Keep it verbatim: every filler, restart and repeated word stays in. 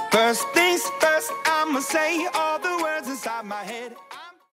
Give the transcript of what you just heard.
First things first, I'ma say all the words inside my head.